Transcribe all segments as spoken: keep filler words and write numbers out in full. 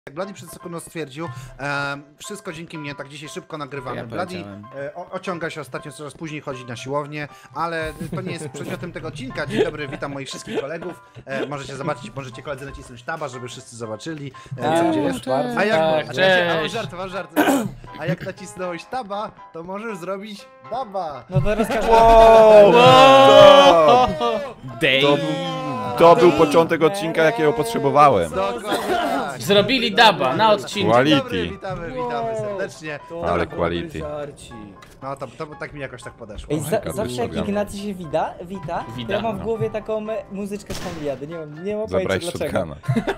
Jak Bloody przed sekundą stwierdził, e, wszystko dzięki mnie, tak dzisiaj szybko nagrywamy. Ja Bloody e, o, ociąga się ostatnio, coraz później chodzi na siłownię, ale to nie jest przedmiotem tego odcinka. Dzień dobry, witam moich wszystkich kolegów. E, możecie zobaczyć, możecie koledzy nacisnąć taba, żeby wszyscy zobaczyli, e, co gdzie jest. A jak, Tak, a, cześć. żart, żart, żart. A jak nacisnąłeś taba, to możesz zrobić daba. No to rozkażę. Wow! Wow! To, to był początek odcinka, jakiego potrzebowałem. Dokładnie tak. Zrobili daba na odcinku. Quality. Dzień dobry, witamy, witamy serdecznie. Ale quality. No to, to tak mi jakoś tak podeszło. Ej, za, Jaka zawsze jak wysoka. Ignacy się wita, wita, Wida, to ja mam w no. głowie taką me- muzyczkę z Familiady, nie mam, nie mam Zabrać pojęcia dlaczego. shotguna.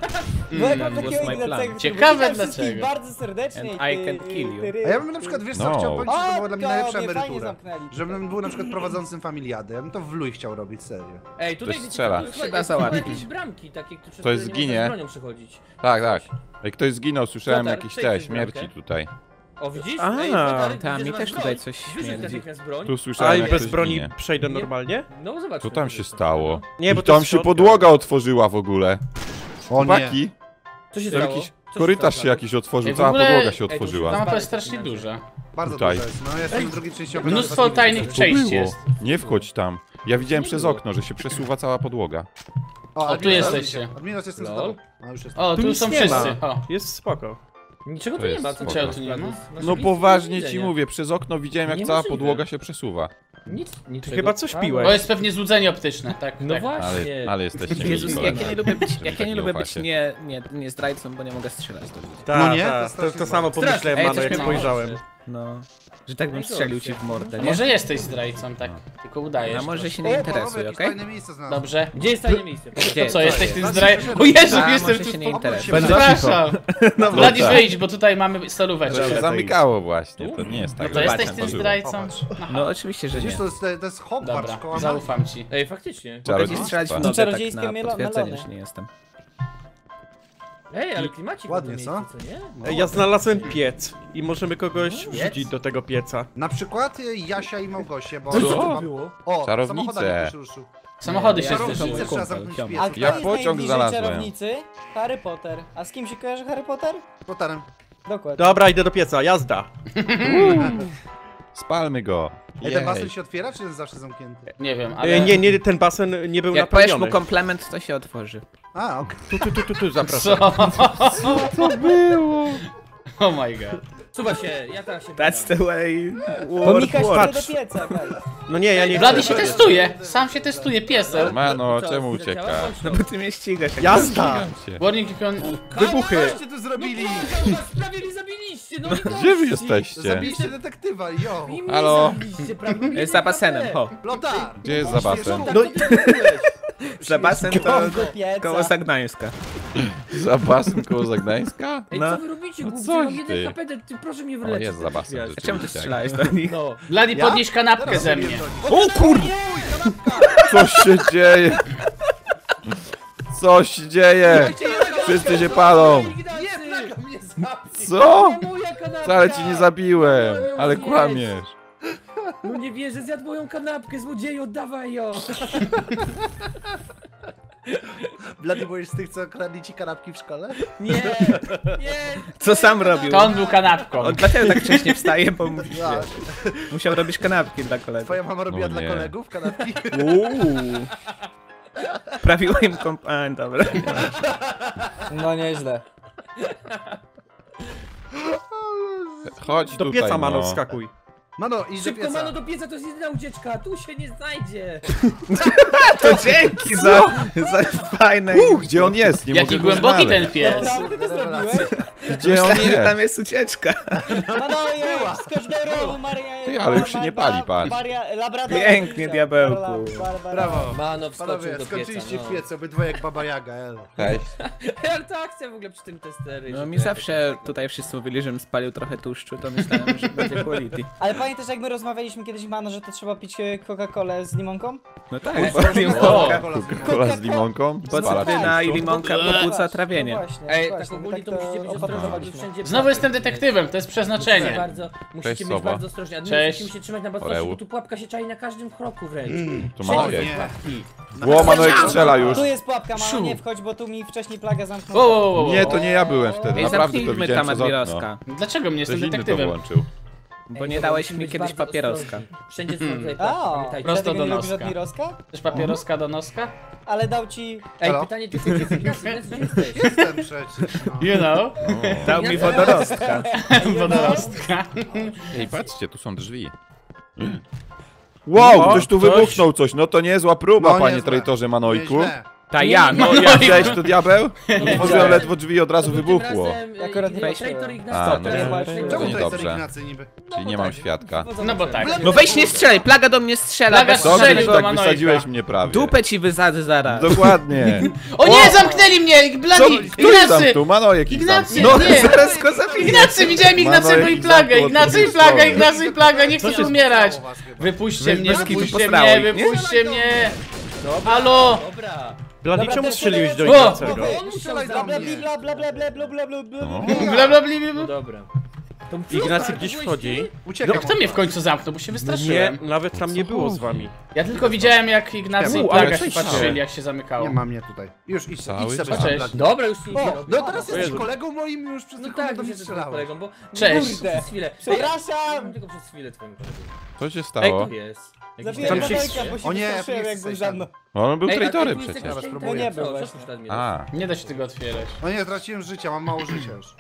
No jak mam Mm, takiego was my Ignacego, plan. który Ciekawe witam wszystkich dlaczego. bardzo serdecznie. And i I ty- can kill you. ty- A ja bym na przykład, wiesz co, No. chciał powiedzieć, że to była dla mnie O, najlepsza to mnie fajnie emerytura. zamknęli. Żebym był na przykład prowadzącym familiadę, ja bym to w luj chciał robić, serio. Ej, tutaj Ktoś strzela. wiecie, Trzeba są załatwić. jakieś bramki takie, które Ktoś nie zginie. można z bronią przechodzić. Tak, tak. Jak ktoś zginął, słyszałem Lotar, jakieś przejdź te w śmierci bramkę. tutaj. O, widzisz? A, Ej, Lotar, tam, widzę, mi że też masz tutaj broń. coś Wyrzuć śmierdzi. natychmiast broń. Tu A słyszałem, i jak bez ktoś broni ginie. przejdę Nie. normalnie? No zobacz. Co tam się stało? Nie, bo I to tam jest się środka. podłoga otworzyła w ogóle. O Chłopaki, Co się tam stało? jakiś Co korytarz się stało? jakiś otworzył, Ej, w cała ogóle- podłoga się Ej, to otworzyła. Ta się- mapa jest strasznie duża. Bardzo Tutaj. dużo jest. No ja jestem w drugiej części obrony. Mnóstwo tajnych To przejść było. jest. Nie wchodź tam. Ja widziałem przez okno, że się przesuwa cała podłoga. O, tu jesteście. Admiros, jestem z Lol. tobą. A już jest. O, Tu tu nic są nie wszyscy. ma. O. Jest spoko. Niczego To tu nie jest ma. spoko. Czego tu nie ma? No poważnie ci mówię, przez okno widziałem, jak cała Niemożliwe. podłoga się przesuwa. Nic, niczego. chyba coś A, piłeś. To jest pewnie złudzenie optyczne, tak? No tak. Ale, właśnie. ale jesteście Jezus, mili jak ja koledzy. nie lubię być, jak ja Tak nie nie lubię być ufacie. nie, nie, nie zdrajcą, bo nie mogę strzelać do ludzi. Tak, No nie? ta, To to, strasznie to samo Strasznie. pomyślałem, Ej, Mano, coś jak mnie spojrzałem. No, że tak bym strzelił ci w mordę, nie? Może jesteś zdrajcą, tak? Tylko udajesz. A może się O, nie panowie, interesuj, jakieś okej? fajne miejsce znalazłem. Dobrze. Gdzie jest tajne miejsce? Gdzie? To co, jesteś jest? tym zdrajcą? O Jezu, A, jestem może tu... się nie w- interesuj. Będę Przepraszam. No Bloody tak. wyjdź, bo tutaj mamy solóweczkę. To się zamykało właśnie, to nie jest No tak, to że jesteś tam tym otworzyło. zdrajcą? No oczywiście, że nie. Widzisz, to jest, to jest Hogwarts, Dobra, szkoła magii. zaufam ci. Ej, faktycznie. Mogę ci Czarodziejstwa. strzelać w To nogę tak czarodziejskie na mielo- potwierdzenie, melony. że nie jestem. Ej, ale klimacik Ładnie, ładnie, co? miejsce, co nie? Ej, ja znalazłem piec i możemy kogoś wrzucić do tego pieca. Na przykład y, Jasia i Małgosię, bo... Co bo- to było? O, Czarownice. samochodami też ruszył. Samochody Nie, się ja- Czarownice zderzyły. trzeba kumpel, zamknąć ziomek. A pies. kto Ja jest pociąg najbliżej znalazłem. czarownicy? Harry Potter. A z kim się kojarzy Harry Potter? Potarem. Dokładnie. Dobra, idę do pieca, jazda. Spalmy go. Ej, ten Jej. basen się otwiera, czy jest zawsze zamknięty? Nie wiem, E, ale... Nie, nie, ten basen nie był Jak powiesz mu napełniony. komplement, to się otworzy. A, okej. Tu, tu, tu, tu, tu, zapraszam. Co? To było? Oh my god. Suwa się, ja teraz się That's the way. To Mika się Patrz. do pieca, guys. No nie, ja nie Bloody chcę. się testuje. Sam się testuje piesem. Mano, Co, czemu zleciała? ucieka? Chodź, No bo ty mnie ścigasz. jak Jazda! Się. Warning icon... Wybuchy! Coście tu zrobili? No prawie zabiliście, no i Gdzie wy jesteście? Zabiliście detektywa, jo. I mnie Halo? zabiliście, prawie mnie Jest za basenem, ho. Lotar! Gdzie jest za basen? Tak, No to ty mówiłeś. Za basen to Do pieca. koło Zagnańska. Za basen koło Zagnańska? Ej, No. co wy robicie, No głupcy? coś Mam jeden ty. H P, ty proszę mnie O, wyleczyć. jest za basen. A czemu ty rzeczywiście. strzelałeś do nich? No. Bloody, Ja? podnieś kanapkę ze mnie. O kurde! Co się dzieje? Co się dzieje? Wszyscy się palą. Nie, plaga mnie zabił. Co? To moja kanapka. Wcale ci nie zabiłem, ale kłamiesz. No nie wierzę, zjadł moją kanapkę, złodzieju, oddawaj ją. Bloody byłeś z tych, co kradli ci kanapki w szkole? Nie, nie. Co sam robił? To on był kanapką. On dlatego tak wcześnie wstaje, bo musi, Tak. musiał robić kanapki dla kolegów. Twoja mama robiła No dla nie. kolegów kanapki? Uuu. Prawiło im komp... A, dobra. No nieźle. Chodź Do tutaj, pieca, Mano, no. wskakuj. Mano, idź do Szybko, pieca. mano, do pieca, to jest jedyna ucieczka, tu się nie znajdzie. To dzięki za, za fajne... U, gdzie on jest? Nie Jaki mogę go głęboki znaleźć. ten pies. Prawda ty to zrobiłeś? Gdzie on Myślałem, że tam jest? jest ucieczka. No no, ja skocz do rowu, Maria... Ty, ale już się nie pali, patrz. Maria, Labrador. Pięknie, diabełku. Brawo. Mano, wskoczył Panowie, do skończyliście pieca, w no. piecu, obydwoje jak Baba Jaga, elo. Cześć. Ale to akcja w ogóle przy tym testery. No że mi to zawsze jakoś- tutaj wszyscy mówili, żebym spalił trochę tłuszczu, to myślałem, że będzie quality. Ale pamiętasz jak my rozmawialiśmy kiedyś, Mano, że to trzeba pić e, Coca-Colę z limonką? No tak, O, limonka. Coca-Cola z limonką? Bo Spala. cytryna i limonka No popłuca właśnie, trawienie. No właśnie, Ej, właśnie, tak my ogólnie to tak musicie być ostrożni, opracowaliśmy. wszędzie Znowu jestem detektywem, to jest Musicie przeznaczenie. bardzo, musicie Cześć, być Sowa. bardzo ostrożni. A Cześć. musimy się trzymać na baczności, Oreu. bo tu pułapka się czai na każdym kroku wręcz. To Wszędzie Manojek. są pułapki. Ło, Manojek strzela już. Tu jest pułapka, Mano, Szu. nie wchodź, bo tu mi wcześniej plaga O, zamknęła. o, o, o. Nie, to nie ja byłem wtedy, Ej, naprawdę to zamknijmy widziałem tam przez okno. Admiroska. Dlaczego mnie jestem Ktoś inny to detektywem? włączył. Bo Ej, nie dobra, dałeś musimy mi być kiedyś bardzo papieroska. ostrożni. Wszędzie są tutaj A, pułapki, pamiętajcie. Prosto dlatego do nie lubisz noska. Admiroska? Też papieroska do noska? Ale dał ci... Ej, Halo? pytanie, ty jesteś Ignacy, Ignacy, gdzie jesteś? Jestem przecież. No. You know? Dał mi wodorostka. Wodorostka. Ej, patrzcie, tu są drzwi. Wow, O, ktoś tu ktoś- wybuchnął coś, no to niezła próba, No, panie niezłe. traitorze Manojku. Nieźle. Ta ja, no Nie, ja. Widziałeś to, diabeł? Otworzyłem widziałem. ledwo drzwi i od razu To był wybuchło. tym razem, e, Akurat Ignacy, nie Traitor patrzyłem. Ignacy. A, no Traitor nie. Ignacy. Czemu To to jest niedobrze. Ignacy niby? Czyli nie mam świadka. No bo tak. No weź nie strzelaj, plaga do mnie strzela. Plaga bez strzeli Dobrze, strzeli. do że tak Manojka. wysadziłeś mnie prawie. Dupę ci wysadzę zaraz. Dokładnie. O nie, zamknęli mnie! Co? Bladi! Kto jest tam Ignacy! tu? Manojek ich Ignacy! zamknął. No Nie. zaraz go zabiję. Ignacy, widziałem Ignacego Manojek i ich plagę! zamknął od Ignacy i drugiej plaga, strony. Ignacy i plaga, nie chcę tu umierać! Was chyba. Wypuśćcie Weź mnie, bez kitu wypuśćcie postrało mnie, ich, nie? wypuśćcie mnie! Dobra, Halo! Dobra. Bladi, Dobra, czemu to strzeliłeś do tyle. Ignacego? On strzelaj musiał do zabić. mnie. Bla bla bla bla bla bla bla bla No. bla. Bla bla bla No bla. dobra. To Ignacy to gdzieś byłeś wchodzi. ty? Uciekam. No kto mnie w końcu zamknął, bo się Nie, wystraszyłem. nawet tam nie było z wami. Ja tylko widziałem jak Ignacy i U, plaga ale się coś patrzyli, szałem. jak się zamykało. Nie ma mnie tutaj. Już idź, Cały idź sobie. czas. Cześć. Blady. Dobra, już nic nie robię. No teraz jesteś Jezu. kolegą moim już przez No tylko tak, do już mnie jesteś moim strzelałeś. kolegą, bo... Cześć. Tylko przez chwilę. Przepraszam! Tylko przez chwilę twoim kolegą. Co się Ej, stało? To jest. Jakiś Zabiłem Tam tam się- Manojka, bo się O nie, wystraszyłem nie jak był chcę za mną. On był Ej, a traitorem ty przecież. Teraz jesteś próbuję. No nie był Co, właśnie. co już tam A, Nie da się tego otwierać. No nie, straciłem życia, mam mało życia już.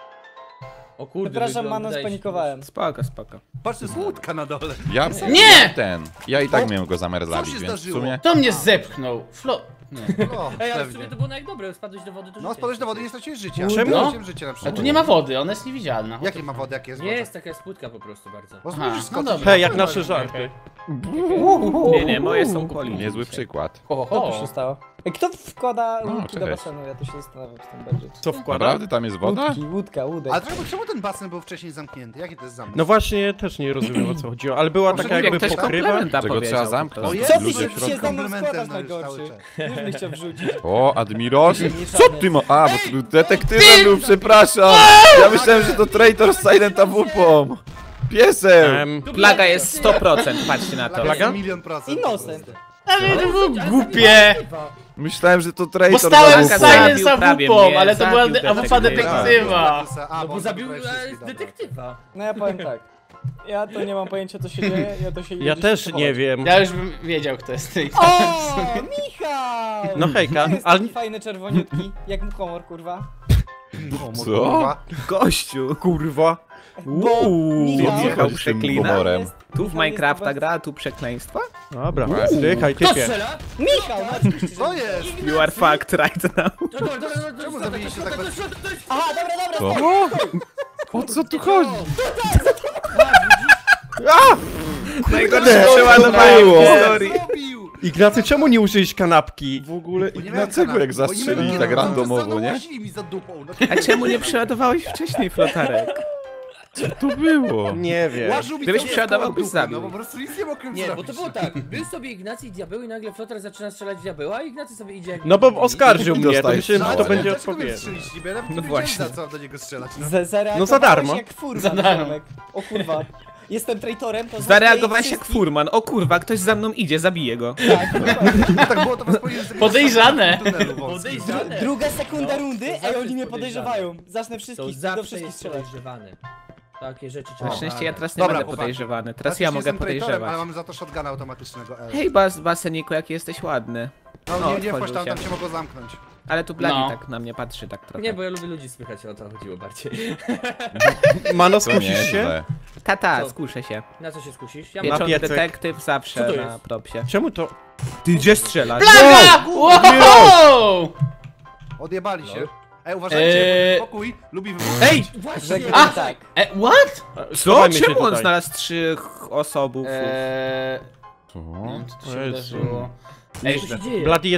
O kurde, Przepraszam, wygląda- Mano, wydaje się, spanikowałem. Spoko, spoko. Patrz, to jest łódka na dole. ja... Nie! ja ten. Ja i tak O, miałem go zamiar co zabić, się więc w zdarzyło? sumie... To mnie zepchnął. Flo... Nie. No, Ej, ale w pewnie. sumie to było najdobre, spadłeś do wody, to No, życie spadłeś do wody, nie jest. straciłeś życia. Czemu? Straciłem życie na A przykład. tu nie ma wody, ona jest niewidzialna. Jakie ma wody, jakie jest Nie woda? jest, taka jest płytka po prostu bardzo. Bo Aha, możesz no skoczyć. dobra. Hej, jak nasze żarty. Nie, nie, moje są poli. Niezły przykład. Ho, Co tu się ho. stało? Ej, kto wkłada O, łódki do cześć. basenu? Ja tu się zastanawiam w tym bardziej. Co wkłada? Naprawdę tam jest woda? Łódki, łódka, łódek. Ale czemu, czemu ten basen był wcześniej zamknięty? Jaki to jest zamysł? No właśnie, też nie rozumiem o co chodziło, ale była taka Jak jakby Ktoś pokrywa. komplementa Czego powiedział. trzeba zamknąć? O Ludzie Jezu, Co ty w się środku. dzisiaj za mną komplementem składasz no już cały najgorszy? czas. Już byś chciał wrzucić. O, Admiros? Nie Co ty ma... A, bo tu detektywem był, przepraszam! Ja myślałem, że to traitor z Silent A W P-om! Piesem! Em, Plaga jest sto procent, patrzcie na to. Plaga? Plaga? Milion procent. Innocent. Ale to było głupie! Myślałem, że to Bo traitor stałem z za Zabił W P-om. Silence prawie A W P-om, mnie, ale to była zabił A W P detektywa. detektywa. A, No bo on zabił prawie e, wszystkich, dobra. detektywa. No ja powiem tak. Ja to nie mam pojęcia co się dzieje, ja to się ja idę też schować. nie wiem. Ja już bym wiedział kto jest tej. O, Michał! No hejka, To jest ale taki fajny czerwoniutki, jak mu komor, kurwa. Komu, Co? kurwa? Gościu. kurwa. Bo Uuu. Michał, Co Michał chodzi z tym przeklina? humorem? jest- Tu w Michał Minecrafta jest gra, a tu przekleństwa? Dobra, czekaj, Kto typie. strzela? Michał, no, Co jest? You are fucked right now. Dobra, dobra, dobra, Czemu dobra, zabiliście dobra, tak dobra, dobra, dobra, Aha, dobra, dobra, Co? O co tu chodzi? Najgorsze Co przeładowanie było? w historii. Zrobił! Ignacy, czemu nie użyłeś kanapki? W ogóle Bo nie miałem Ignacego jak kanapy, bo nie zastrzelili miałem tak kanapy, randomowo, cały czas nie? łazili mi za dupą. No, A czemu nie przeładowałeś wcześniej flotarek? To było. Nie wiem. łażu mi Gdybyś cały przeładował, koło byś dupy, zabił. No po prostu nic nie mogłem Nie, zrobić. bo to było tak. Był sobie Ignacy i diabeł i nagle flotar zaczyna strzelać w diabeła i Ignacy sobie idzie jak... No bo oskarżył mnie, to Dostałeś myślałem, że to strzałę. będzie Dlaczego mnie odpowiedź. strzeliście? Bo ja nawet No nie wiedziałem, właśnie. za co mam do niego strzelać. No. Z- zareagowałeś No za darmo. jak furman, Za darmo. ziomek. O kurwa. Jestem traitorem, to Zareagowałeś jak wszystkich- furman. O kurwa, ktoś za mną idzie, zabiję go. Tak, dokładnie. No tak było, to was powinien zrobić Podejrzane. w tunelu wąskim. Podejrzane. Druga sekunda No, rundy, to ej, zawsze oni mnie jest podejrzewają. Zacznę To wszystkich, do zawsze wszystkich jest strzelać. podejrzewany. Takie rzeczy Na trzeba... szczęście ja teraz nie Dobra, będę chłopaki. podejrzewany. Teraz Znaczy, ja że mogę jestem traitorem, ale podejrzewać. mam za to shotguna automatycznego. L. Hej, bas, Baseniku, jaki jesteś ładny. No No, nie, nie wchodź otworzył tam, się. tam się mogło zamknąć. Ale tu Bladi No. tak na mnie patrzy tak trochę. Nie, bo ja lubię ludzi słychać, o to chodziło bardziej. Mano, To skusisz nie się? źle. Tata, Co? skuszę się. Na co się skusisz? Ja mam... Pieczony piecek. detektyw Co zawsze to na jest? propsie. Czemu to? Ty gdzie strzelasz? Plaga! Wow! Odjebali się. No. Ej, uważajcie, Eee. bo ten pokój lubi wybuchać. Ej! Właśnie! Że A! tak. E, what? Co? Schowajmy się Czemu on tutaj. znalazł trzech osobów? Eee... Co? Nie wiem, co tu się Jezu. wydarzyło. Ej, Ej, co się dzieje? Bloody, jesteś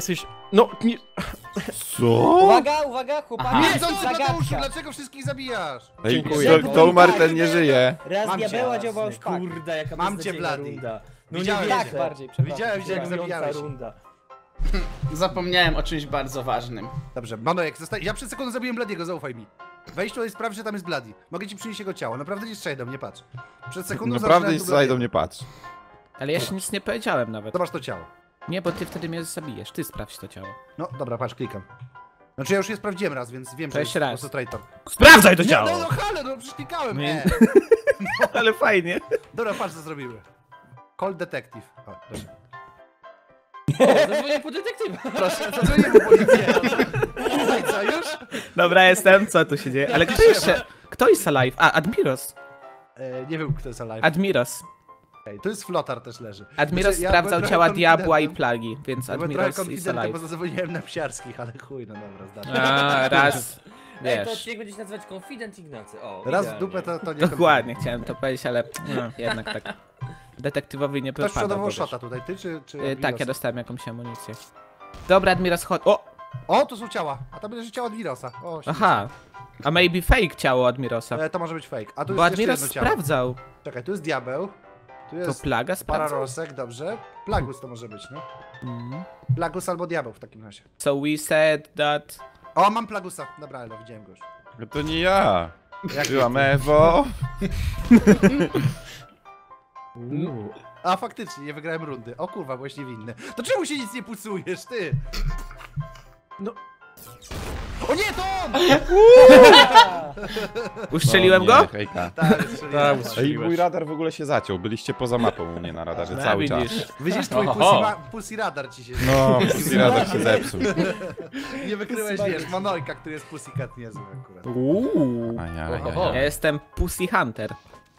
No, nie... Co? Uwaga, uwaga, chłopaki. Aha. Niechcący Mateuszu, Zagadka. dlaczego wszystkich zabijasz? Ej, Dziękuję. kto, kto umarł, ten nie żyje. Raz Mam cię. diabeła dziobał już pak. Kurde, jaka Mam cię, beznadziejna Bloody. runda. No Widziałem nie cię. Tak, wierzę. bardziej, przepraszam. Widziałem cię, jak Żenująca zabijałeś. runda. Zapomniałem o czymś bardzo ważnym. Dobrze, Manojek, zostań... ja przed sekundą zabiłem Bladiego, zaufaj mi. Wejdź tutaj i sprawdź, że tam jest Bloody. Mogę ci przynieść jego ciało, naprawdę nie strzelaj do mnie, patrz. Przed sekundą Naprawdę zaczynałem nie tu strzelaj do Bladiego. mnie, patrz. Ale ja jeszcze nic nie powiedziałem nawet. Zobacz to ciało. Nie, bo ty wtedy mnie zabijesz, ty sprawdź to ciało. No, dobra, patrz, klikam. Znaczy ja już je sprawdziłem raz, więc wiem, To że jest jeszcze po raz. prostu traitor. Sprawdzaj to Nie, ciało! no, no, hale, no przecież klikałem, Nie. e. Ale fajnie. Dobra, patrz co zrobimy. Call detective. O, dobra. O, zadzwonię po detektywa. Proszę, zadzwonię po policję. Tutaj co, już? Dobra, jestem, co tu się dzieje? Ale kto jeszcze? Kto jest alive? A, Admiros. E, nie wiem, kto jest alive. Admiros. Okej, tu jest flotar też leży. Admiros Znaczy, ja sprawdzał byłem ciała trochę diabła i konfidentem. plagi, więc Ja byłem trochę Admiros jest konfidentem, bo alive. zadzwoniłem na psiarskich, ale chuj, no dobra, zdarza. A, raz, Ej, to wiesz. odcinek będzie się nazywać Confident Ignacy. O, Raz w idealnie. dupę to, to nie Dokładnie, chciałem to powiedzieć, ale no, jednak tak. Detektywowi nie Ktoś wypada. przodował bo wiesz. szota tutaj, ty czy... czy Y, Tak, Admiros? ja dostałem jakąś amunicję. Dobra, Admiros, chodź. O! O, tu są ciała, a tam leży ciało Admirosa. O, świetnie. Aha. A maybe fake ciało Admirosa. E, to może być fake. A tu Bo jest jeszcze Admiros jedno ciało. sprawdzał. Czekaj, tu jest diabeł. Tu To jest plaga sprawdzał? pararosek, dobrze. Plagus to może być, no. Mhm. Plagus albo diabeł w takim razie. So we said that... O, mam Plagusa. Dobra, Elo, widziałem go już. No to nie ja. Jak Byłam Ewo. A faktycznie, nie wygrałem rundy. O kurwa, byłeś niewinny. To czemu się nic nie pusujesz, ty? No. O nie, to on! Uszczeliłem No nie, go? hejka. Tak, strzeliłem. Ej, mój radar w ogóle się zaciął. Byliście poza mapą u mnie na radarze No, cały widzisz. czas. Widzisz, twój Oho. pussy, ma, pussy radar ci się... No, radar się zepsuł. Nie wykryłeś, wiesz, Manojka, który jest pussycat niezły akurat. Uuu. Ajaj, Oho. Ja ajaj. jestem Pussy Hunter.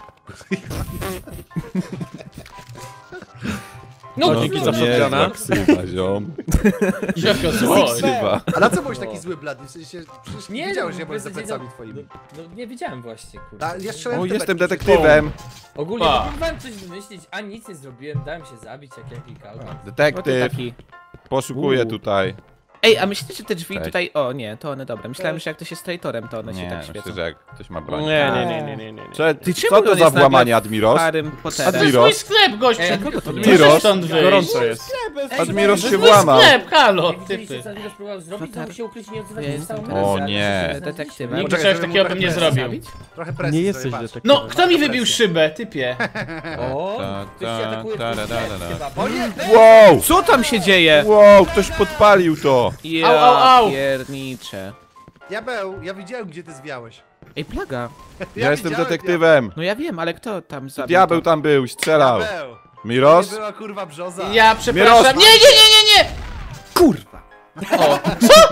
No, No, dzięki no, za no. Sofiana. Niezła ksywa, ziom. Jaka złość. Ksywa. A na co byłeś taki zły, Blady? W sensie, przecież nie Nie, wiedziałeś, no, że ja byłem za beznadziejna- plecami twoimi. No, no nie wiedziałem właśnie, kurde. A, ja strzelałem O, w te jestem beczki. detektywem. Ogólnie Pa. próbowałem coś wymyślić, a nic nie zrobiłem, dałem się zabić jak jaki kalkan. Bo ty Detektyw. taki... Poszukuję Uuu. tutaj. Ej, a myślicie, że te drzwi Cześć. tutaj... O nie, to one dobre. Myślałem, że jak to się z traitorem, to one się Nie, tak myślę, świecą. że jak ktoś ma broń. Nie, nie, nie, nie, nie, nie. Cze- Ty czemu Co on to jest za nagle włamanie, Admiros? Starym Potterem. To jest mój Admiros? sklep, gościu! Ej, kogo to Nie Admiros? możesz stąd wyjść. Gorąco jest. Admiros To się jest Mój włamał. sklep, halo, Jak widzieliście, typy. co Admiros próbował zrobić, to Flotar. mógł się ukryć i nie odzywać Ja się jestem całą teraz O grę, nie. ale się Detektywem. znaleźliśmy. Nigdy Poczekaj, czegoś żeby takiego mu bym nie trochę zrobił. zabić. Trochę presji Nie sobie, jesteś patrz. detektywem. No, kto mi Trochę wybił presji. szybę, typie? O, Ta, ktoś się ta, atakuje ta, twój ta, ta, sklep ta. chyba. O nie, Wow! Co tam się dzieje? Wow, ktoś podpalił to! Ja Au, au, au. pierniczę. diabeł, ja widziałem, gdzie ty zwiałeś. Ej, plaga. Ja jestem widziałem, detektywem. No ja wiem, ale kto tam zabił? Diabeł to? tam był, strzelał. Diabeł. To Miros? nie była kurwa brzoza. Ja przepraszam. Nie, nie, nie, nie, nie! Kurwa. O,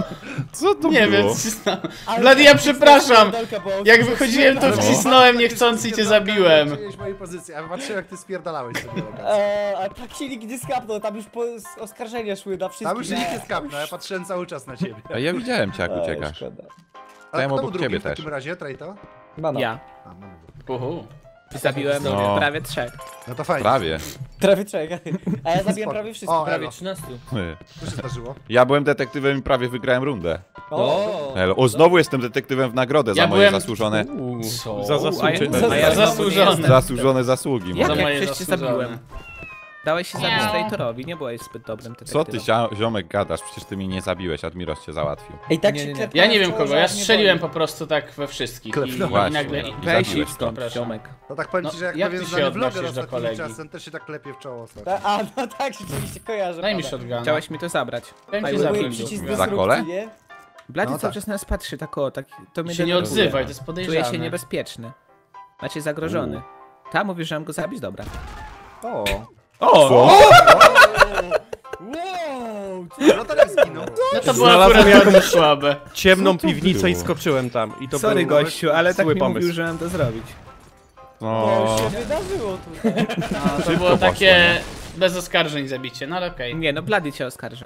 Co to nie było? wiem, cisnąłem. Blady, ja przepraszam. Jak Jak wychodziłem, to wcisnąłem niechcący i cię zabiłem. Przyjąłeś mojej pozycji, a patrzyłem, jak ty spierdalałeś sobie. Eee, a tak się nigdy nie skapnął, tam już po, oskarżenia szły na wszystkich. Tam już się nikt nie skapnął, ja patrzyłem cały czas na ciebie. A ja widziałem cię, jak Eee, uciekasz. szkoda. A ja kto obok był drugi ciebie w takim też. razie, Trejto? Mano. Ja. A, no, Uhu. Zabiłem No. prawie trzech. no to fajnie. Prawie. Prawie czekaj. A ja zabiłem prawie wszystkich. O, Prawie Elo, trzynastu. co się zdarzyło? Ja byłem detektywem i prawie wygrałem rundę. O, Elo, O, znowu jestem detektywem w nagrodę za Ja moje byłem- zasłużone, Co? Za zasłużone. A ja, A a ja ja znowu nie zasłużony. jestem. zasłużone zasługi. Jak, Za moje. jak moje przecież cię zasłużone. zabiłem? Dałeś się zabić traitorowi, nie byłeś zbyt dobrym Co detektywem. ty, zia- ziomek, gadasz? Przecież ty mnie nie zabiłeś, Admiros cię załatwił. Ej, tak Nie, się nie, nie. klepnąłem Ja nie wiem w czoło, kogo, że ja aż mnie strzeliłem boli. po prostu tak we wszystkich i, i Klepnąłeś. nagle... Właśnie. Weź Zabiłeś idź stąd, przepraszam. ziomek. To tak powiem No, ci, że jak, jak pewien ty się znany odnosisz vloger do ostatnim kolegi? czasem też się tak klepie w czoło ostatnio. Ta- A, no tak, rzeczywiście kojarzę. Daj mi prawda. shotguna. Chciałeś mi to zabrać. Chciałem Daj cię mi Próbuję zabić. przycisk Za dysrupcji, kole? nie? Blady No cały tak. czas na nas patrzy, tak o, tak, to mnie Się nie denerwuje. odzywaj, to jest Czuję podejrzane. się niebezpieczny. Znaczy zagrożony. Ta, mówisz, że mam go zabić? Dobra. O. O! Co? Wow! Lotarek zginął. No to było Znalazłem akurat jakąś- bardzo słabe. Ciemną Co to piwnicę i było? skoczyłem tam. I to Sorry był gościu, ale tak zły mi pomysł. mówił, że mam to zrobić. To No, się wydarzyło tutaj. No, to Szybko było poszło, takie bez oskarżeń zabicie, no ale okej. Nie, no Blady cię oskarżał.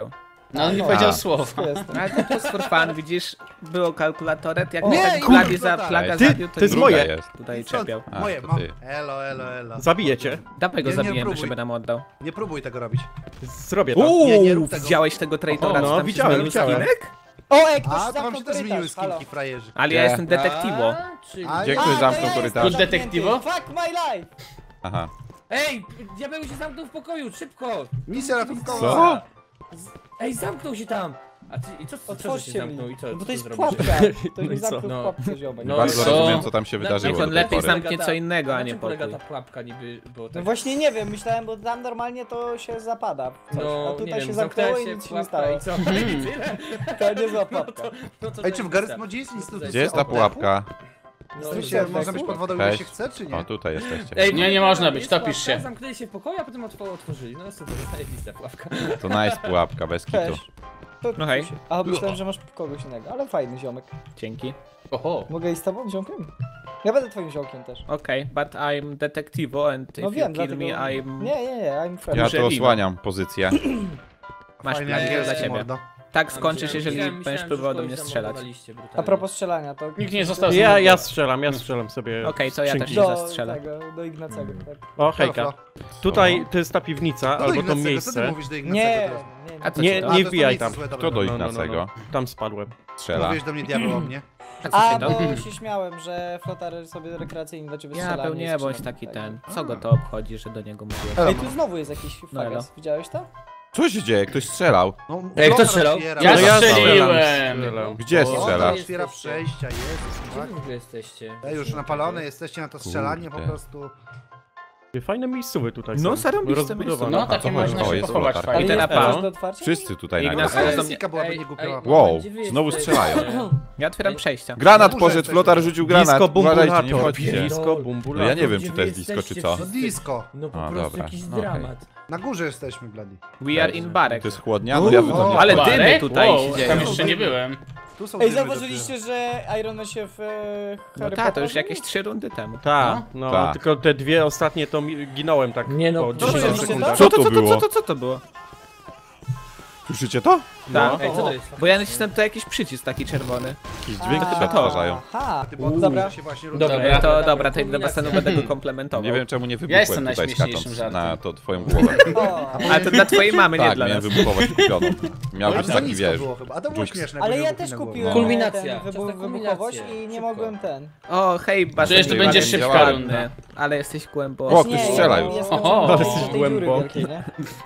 No on nie no. powiedział A. słów. To jest. Ale to jest for fun, widzisz? Było kalkulatoret, jak O, mnie nie, tak i Blady kurwa, za tak. plaga Ty, zabił, to, to jest nie moje. Druga jest. tutaj Co? czepiał. A, Moje, to mam. ty. Elo, elo, elo. Zabijecie. Dawaj go Nie, nie zabijemy, próbuj. żeby nam oddał. Nie próbuj tego robić. Zrobię to. Uuu, Nie, nie rób tego. widziałeś tego traitora, O, no, co tam się widziałem, zmienił widziałem. skinek? O, ej, ktoś A, to wam zamknął się też zmieniły korytarz, halo. skinki, frajerzy. Ale ja Nie. jestem detektiwo. A, czyli... A, Gdzie ja- ktoś A, zamknął to jest korytarz? Pod detektywo? Fuck my life! Aha. Ej, diabeł się zamknął w pokoju, szybko! Misja ratunkowa. Co? Ej, zamknął się tam! A ty, i co, co, co że się Otwórzcie zamknł mi. i co, Bo co to jest zrobisz? pułapka. To No nie i co? zamknął w No. pułapce, ziomek. No Bardzo i co? rozumiem, co tam się Na- wydarzyło niech do on tej lepiej pory. zamknie co innego, a Na nie czym polega pokój. ta pułapka niby, bo No tak... właśnie nie wiem, myślałem, bo tam normalnie to się zapada. Coś, No, a nie tutaj wiem, się zamknęło zamknęła i nic się nie pułapka stało. i co? I tyle? To niezła pułapka. No to Ej, czy w zajebista. Garry's Modzie jest instytucja Gdzie jest ta oddechu? pułapka? No, W sensie, można być pod wodą ile Cześć. się chce, czy nie? O, tutaj jesteście. Ej, Nie, nie można być, jest topisz pułapka, się. Zamknęli się w pokoju, a potem otw- otworzyli. No super, zajebista pułapka. To nice pułapka, bez kitu. Cześć. To, No hej. A myślałem, że masz kogoś innego, ale fajny ziomek. Dzięki. Oho. Mogę iść z tobą, ziomkiem? Ja będę twoim ziomkiem też. Okej, but I'm detectivo and if No you wiem, kill dlatego... me, I'm... Nie, nie, nie, I'm friend. Ja Duże tu wino. osłaniam pozycję. Masz Fajne plan angielskie, dla ciebie. mordo. Tak skończysz, Myślałem- jeżeli myślałem- będziesz myślałem, próbował że do mnie kogoś strzelać. zamordowaliście brutalnie. A propos strzelania, to... Nikt nie został Ja, samotny. ja strzelam, ja strzelam sobie. Okej, to ja skrzynki. też Do zastrzelę. tego, do Ignacego, tak. O, hejka. Halo, Tutaj to jest ta piwnica, No do albo to Ignacego, co ty miejsce. mówisz do Nie, Ignacego? nie, A co Nie, ci to? A, to nie jest to wbijaj miejsce tam. złe, dobra, Kto do dobra. No, no, no, Ignacego? no. Tam spadłem. Strzela. Mówiłeś do mnie diabeł o mnie. A co A, ci to? bo się śmiałem, że flotar sobie rekreacyjnie dla ciebie strzela. Ja a nie nie bądź strzela. taki Tak. ten. Co go to obchodzi, że do niego mówiłem? Elo. Ej, tu znowu jest jakiś No, elo. fagas. Widziałeś to? Co się dzieje? Ktoś strzelał. No, Ej, kto flotar strzelał? otwiera. Ja No ja strzeliłem! strzelam. Gdzie O, strzela? otwiera przejścia, jest. Gdzie tak. wy w ogóle jesteście? Ej, już napalone jesteście na to strzelanie po Kurde. prostu. Fajne miejscowe tutaj No, są. zarąbiste Rozbudowane. No, A takie co można chodzi? O, się jest pochować flotar. fajnie. I ten jest apa. też do otwarcia? Wszyscy tutaj Ignacy, nagle. ale Ale to to mnie- byłaby Ej, niegłupia. ej, Wow, gdzie wy znowu jesteście? strzelają. Ja otwieram przejścia. Granat Na górze poszedł, jesteśmy. flotar rzucił granat. Disco Uważajcie, nie bumbulator. wchodźcie. Disco No bumbulator. ja nie wiem, Gdzie czy wy to jest disco, czy jesteście? co. No disco. No po A, prostu dobra. jakiś Okej. dramat. Na górze jesteśmy, Blady. We are in barek. To jest chłodnia? No ja bym to nie... Ale Barek? dymy tutaj Wow, się dzieją. tam jeszcze nie byłem. Tu są Ej, dymy zauważyliście, że Iron Man się w e, No Harry tak, to Potter już zmienił? jakieś trzy rundy temu. Tak, no, Ta. tylko te dwie ostatnie to mi- ginąłem tak Nie no, po to dziesięć widzieliście sekundach. Co Co to to, co było? to, co to było? Słyszycie to? Tak. Ej, co to jest? Bo ja nacisnąłem tu jakiś przycisk taki czerwony. Jakiś dźwięk A, się odtwarzają. Aha, Ty, bo dobra. się właśnie Dobra. rozumie. To dobra, to do basenu będę go komplementował. Nie wiem czemu nie jestem wybuchłem tutaj najśmieszniejszym skacząc żartem. na to twoją głowę. O, Ale to dla twojej mamy, nie Tak, dla miałem nas. wybuchować kupioną. Miał A być to taki, nisko wiesz... było chyba. A to było Jukes. śmieszne. ale bo ja nie też było kupiłem Kulminacja. ten wybuch, Ciasta wybuchowość kulminacja. i nie Szybko. mogłem ten. O, hej, basen. Przecież to nie będzie ładnie szybka działałem. runda. Ale jesteś O, głęboko. ktoś strzela ja już. jestem Oho. do Ale tej jesteś dziury głęboki. wielkiej, nie?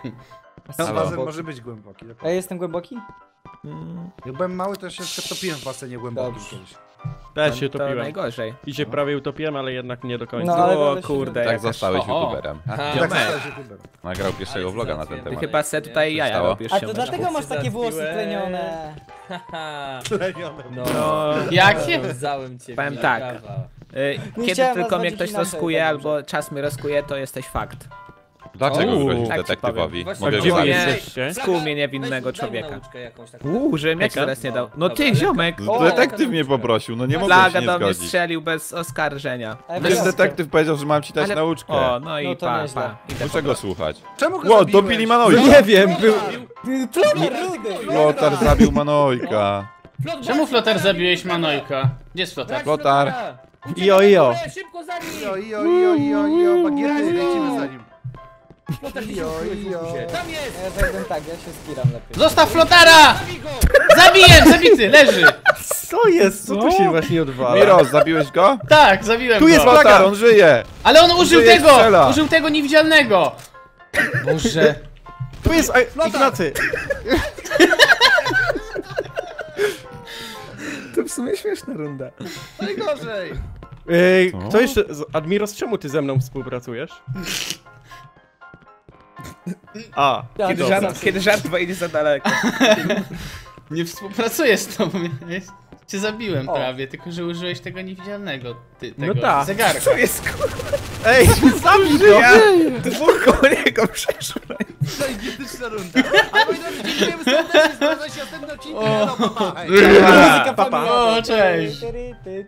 Tam Halo. basen może być głęboki. A ja jestem głęboki? Mm, Jak byłem mały, to się topiłem w basenie głębokim Dobrze. kiedyś. Też się to topiłem. najgorzej. I się prawie utopiłem, ale jednak nie do końca. No, ale O to się kurde, Tak jakaś... zostałeś Oho. youtuberem. Aha. Tak, Ziomek. zostałeś youtuberem. Nagrał pierwszego vloga na ten Ty temat. chyba se tutaj jaja stało? robisz, A to Siomek. dlatego masz takie włosy Załatwiłem. tlenione. Haha. No, No, Jakie? Załem cię. Powiem Mila, tak. brawa. y, Nie kiedy chciałem tylko mnie nazwać ktoś inaczej, rozkuje tak albo czas mnie rozkuje, to jesteś fakt. Dlaczego Uuu, grozisz tak ci detektywowi? powiem. Mogę A gdzie go wy zabić. Nie. jesteście? Skuł mnie niewinnego Weź, daj mi człowieka. nauczkę jakąś taką. Uuu, żebym ja ci Hejka? zaraz nie dał. No Dobra, ty, ale- ziomek! O, Detektyw mnie poprosił, no nie mogłem Plaga się do nie mnie zgodzić. strzelił bez oskarżenia. A ja Przecież wiem. detektyw powiedział, że mam ci dać Ale- nauczkę. O, no i No to pa, nieźle. pa. Idę Muszę po go słuchać. Czemu go Ło, zabiłeś? dobili Manojka! Nie wiem, był... Ty, Flotar, rudy! Lotar zabił Manojka. Flot, Czemu brać, Flotar brać, zabiłeś brać, Manojka? Gdzie jest Flotar? brać Flotar. Flotara. Ijo, ijo. Uciekaj, Szybko za nim! Ijo, ijo, ijo, ijo, ijo, bagiety, lecimy za nim. Flotar gdzieś Ijo, ukrył, ijo. się. Tam jest! Ja zajdę tak, ja się zbieram lepiej. Zostaw Flotara! Zabij go! Zabiję, zabity, leży! Co jest? Co tu się właśnie odwala? Miros, zabiłeś go? Tak, zabiłem Tu go. jest Lotar, on żyje! Ale on użył Żyje, tego! strzela. Użył tego niewidzialnego! Boże. Tu jest a, Ignacy! To w sumie śmieszna runda. Najgorzej. Ej, Co? kto jeszcze... z- Admiros, czemu ty ze mną współpracujesz? A, Ja Kiedy dobra. żart, kiedy żart wejdzie za daleko. Nie współpracuję z tobą. Ja cię zabiłem O. prawie, tylko że użyłeś tego niewidzialnego. Ty, tego No tak. zegarka. Co jest kurwa? ej, zabij go! Ja dwóch koło niego przeszło. To idiotyczna runda. A moi drodzy, dziękujemy serdecznie. Zobaczmy się w następnym odcinku. O. No, pa, pa. Muzyka Pa, pa. familiarna. O, cześć. Ty, ty, ty,